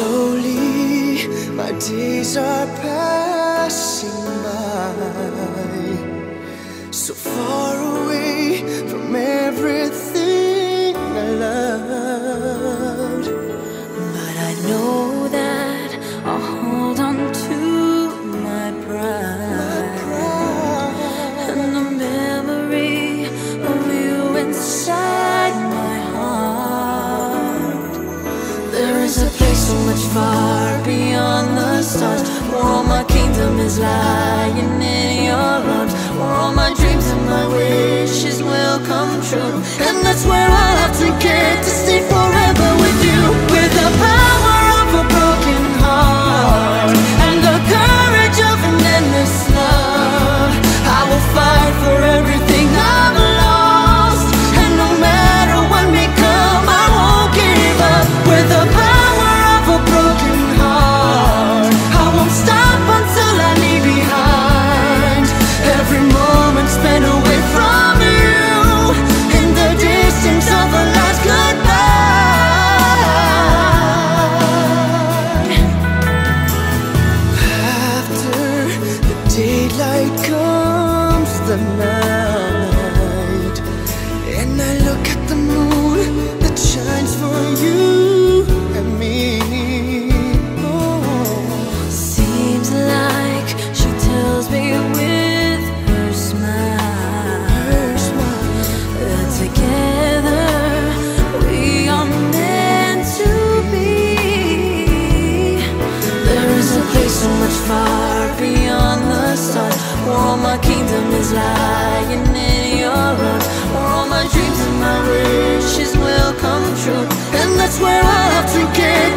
Slowly, my days are passing by, so far away from everything I loved. But I know that I'll hold on to my pride, and the memory of you inside my heart. There is a place so much far beyond the stars, where all my kingdom is lying in your arms, where all my dreams and my wishes will come true. And that's where I'll have to get to stay forever with you. With the power of a broken heart and the courage of an endless love, I will fight for everything I've lost. And no matter what may come, I won't give up. With the power of a broken heart, I won't stop until I leave behind every moment spent away from you, in the distance of a last goodbye. After the daylight comes the night, and I look at the moon that shines for you and me. Seems like she tells me with her smile that together we are meant to be. There is a place so much far beyond the stars, where all my kingdom is lying in your arms, where all my dreams and my wishes will come true. And that's where I'll have to get